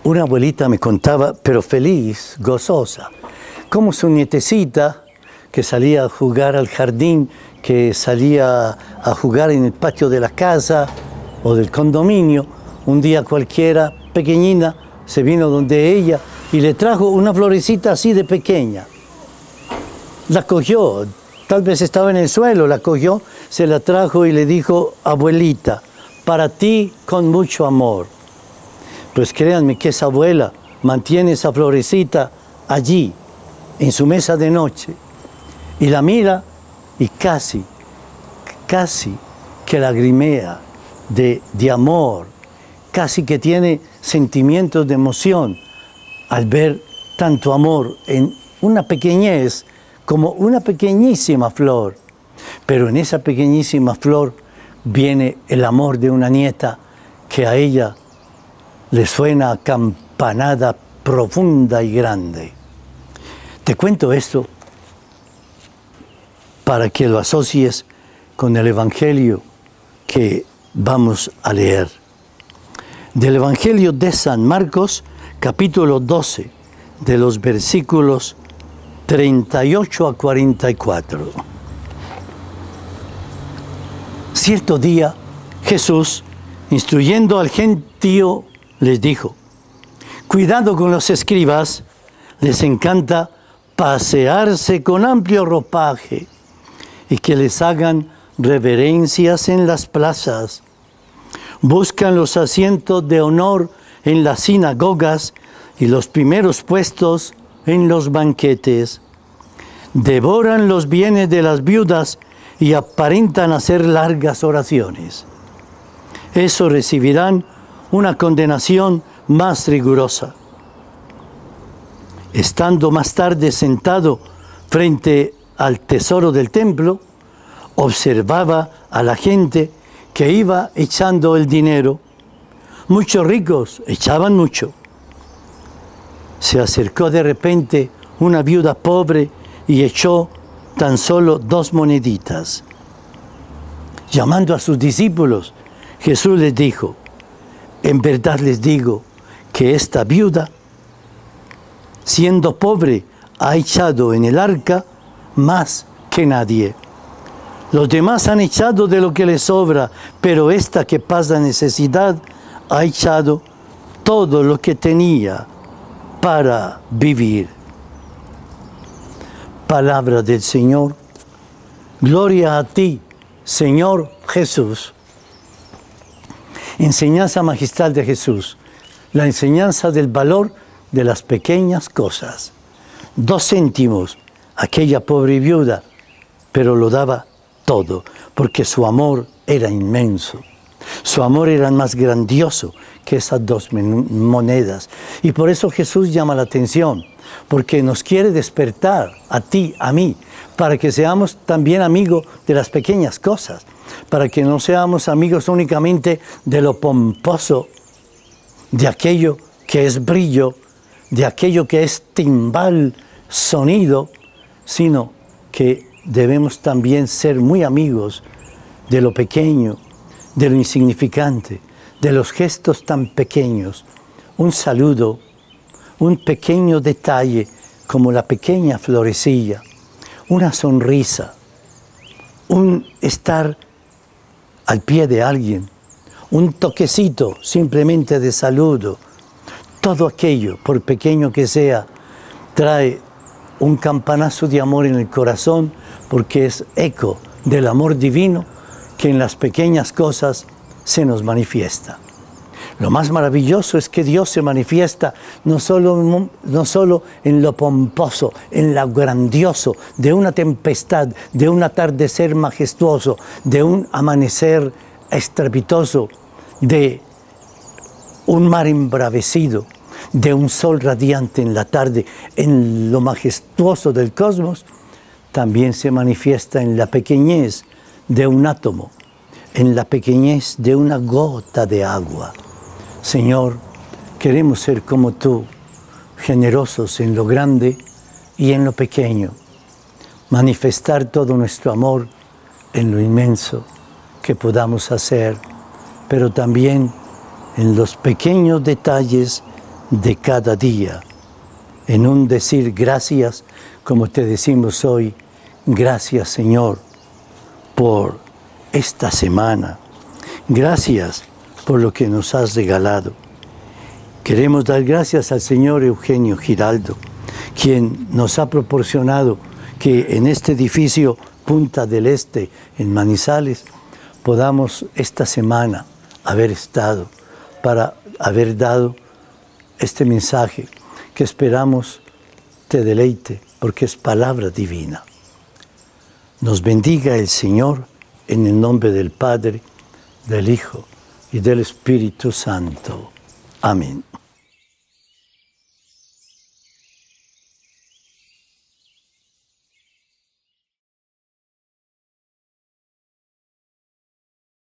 Una abuelita me contaba, pero feliz, gozosa, como su nietecita, que salía a jugar al jardín, que salía a jugar en el patio de la casa o del condominio, un día cualquiera, pequeñina, se vino donde ella y le trajo una florecita así de pequeña. La cogió, tal vez estaba en el suelo, la cogió, se la trajo y le dijo: abuelita, para ti con mucho amor. Pues créanme que esa abuela mantiene esa florecita allí, en su mesa de noche, y la mira y casi que lagrimea de amor, casi que tiene sentimientos de emoción al ver tanto amor en una pequeñez, como una pequeñísima flor. Pero en esa pequeñísima flor viene el amor de una nieta que a ella le suena a campanada profunda y grande. Te cuento esto para que lo asocies con el Evangelio que vamos a leer. Del Evangelio de San Marcos, capítulo 12, de los versículos 38 a 44. Cierto día, Jesús, instruyendo al gentío, les dijo: cuidado con los escribas, les encanta pasearse con amplio ropaje y que les hagan reverencias en las plazas. Buscan los asientos de honor en las sinagogas y los primeros puestos en los banquetes. Devoran los bienes de las viudas y aparentan hacer largas oraciones. Eso recibirán una condenación más rigurosa. Estando más tarde sentado frente al tesoro del templo, observaba a la gente que iba echando el dinero. Muchos ricos echaban mucho. Se acercó de repente una viuda pobre y echó tan solo 2 moneditas. Llamando a sus discípulos, Jesús les dijo: en verdad les digo que esta viuda, siendo pobre, ha echado en el arca más que nadie. Los demás han echado de lo que les sobra, pero esta que pasa necesidad ha echado todo lo que tenía para vivir. Palabra del Señor. Gloria a ti, Señor Jesús. Enseñanza magistral de Jesús, la enseñanza del valor de las pequeñas cosas. 2 céntimos, aquella pobre viuda, pero lo daba todo, porque su amor era inmenso. Su amor era más grandioso que esas 2 monedas. Y por eso Jesús llama la atención, porque nos quiere despertar a ti, a mí, para que seamos también amigos de las pequeñas cosas, para que no seamos amigos únicamente de lo pomposo, de aquello que es brillo, de aquello que es timbal, sonido, sino que debemos también ser muy amigos de lo pequeño, de lo insignificante, de los gestos tan pequeños. Un saludo, un pequeño detalle como la pequeña florecilla, una sonrisa, un estar al pie de alguien, un toquecito simplemente de saludo. Todo aquello, por pequeño que sea, trae un campanazo de amor en el corazón, porque es eco del amor divino que en las pequeñas cosas se nos manifiesta. Lo más maravilloso es que Dios se manifiesta no solo en lo pomposo, en lo grandioso, de una tempestad, de un atardecer majestuoso, de un amanecer estrepitoso, de un mar embravecido, de un sol radiante en la tarde, en lo majestuoso del cosmos. También se manifiesta en la pequeñez de un átomo, en la pequeñez de una gota de agua. Señor, queremos ser como tú, generosos en lo grande y en lo pequeño, manifestar todo nuestro amor en lo inmenso que podamos hacer, pero también en los pequeños detalles de cada día, en un decir gracias, como te decimos hoy, gracias Señor por esta semana, gracias por lo que nos has regalado. Queremos dar gracias al señor Eugenio Giraldo, quien nos ha proporcionado que en este edificio Punta del Este, en Manizales, podamos esta semana haber estado para haber dado este mensaje que esperamos te deleite, porque es palabra divina. Nos bendiga el Señor en el nombre del Padre, del Hijo y del Espíritu Santo. Amén.